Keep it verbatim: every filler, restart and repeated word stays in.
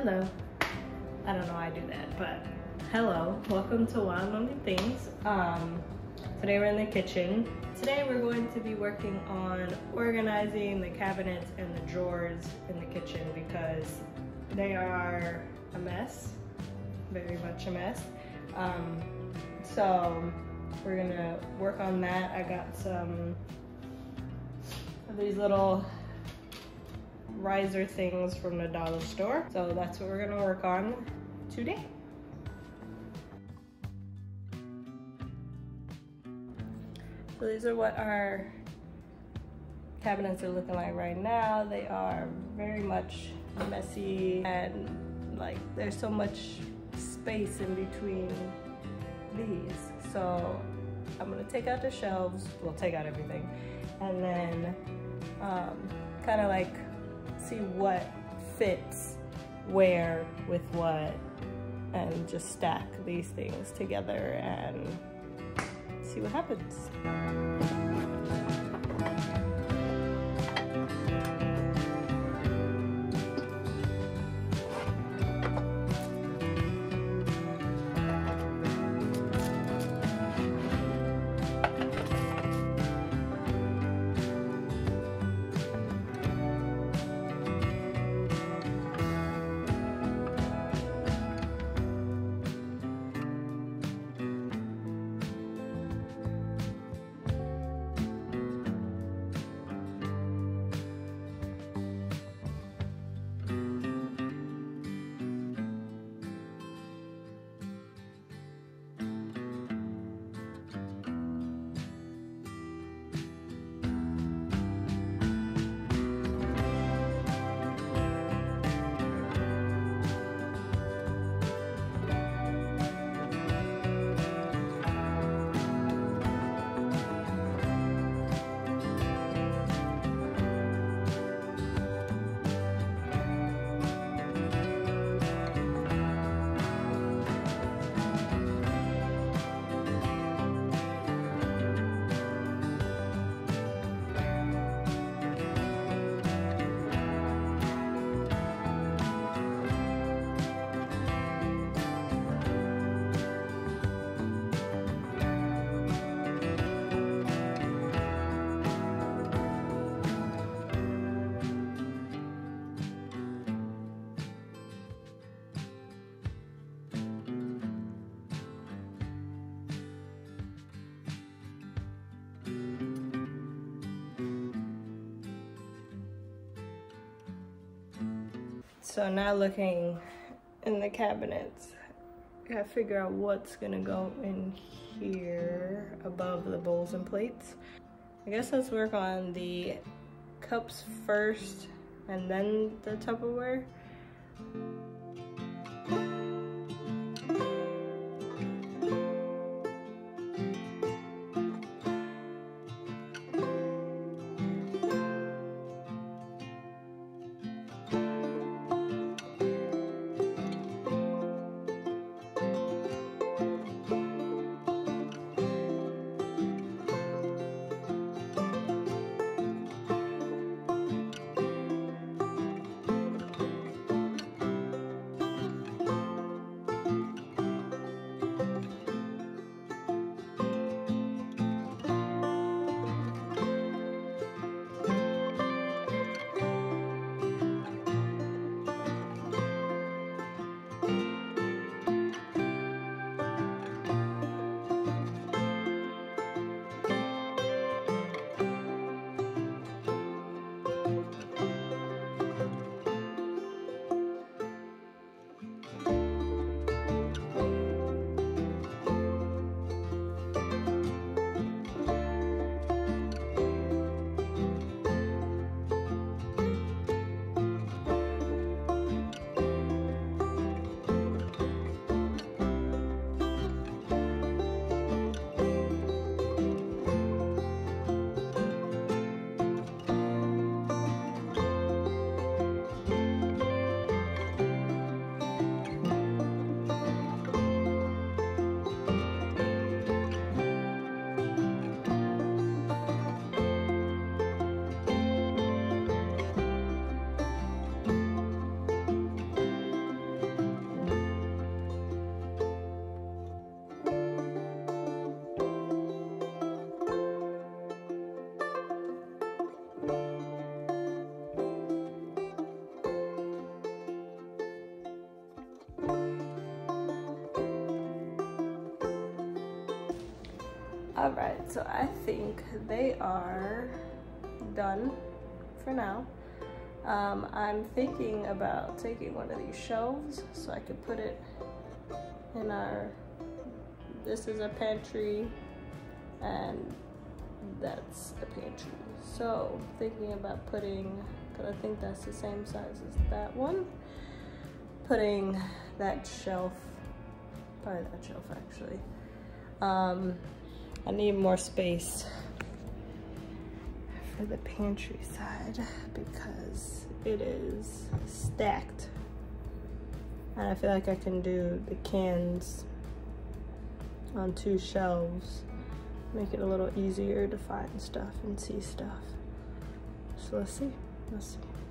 Hello. I don't know why I do that, but hello. Welcome to One and Only Things. Um, today we're in the kitchen. Today we're going to be working on organizing the cabinets and the drawers in the kitchen because they are a mess, very much a mess. Um, so we're gonna work on that. I got some of these little riser things from the dollar store. So that's what we're gonna work on today. So these are what our cabinets are looking like right now. They are very much messy and like there's so much space in between these. So I'm gonna take out the shelves, we'll take out everything, and then um, kind of like see what fits where with what, and just stack these things together and see what happens. So now looking in the cabinets, I gotta figure out what's gonna go in here above the bowls and plates. I guess let's work on the cups first and then the Tupperware. All right, so I think they are done for now. Um, I'm thinking about taking one of these shelves so I could put it in our, this is a pantry and that's a pantry. So thinking about putting, because I think that's the same size as that one, putting that shelf, probably that shelf actually. Um, I need more space for the pantry side because it is stacked. And I feel like I can do the cans on two shelves, make it a little easier to find stuff and see stuff. So let's see, let's see.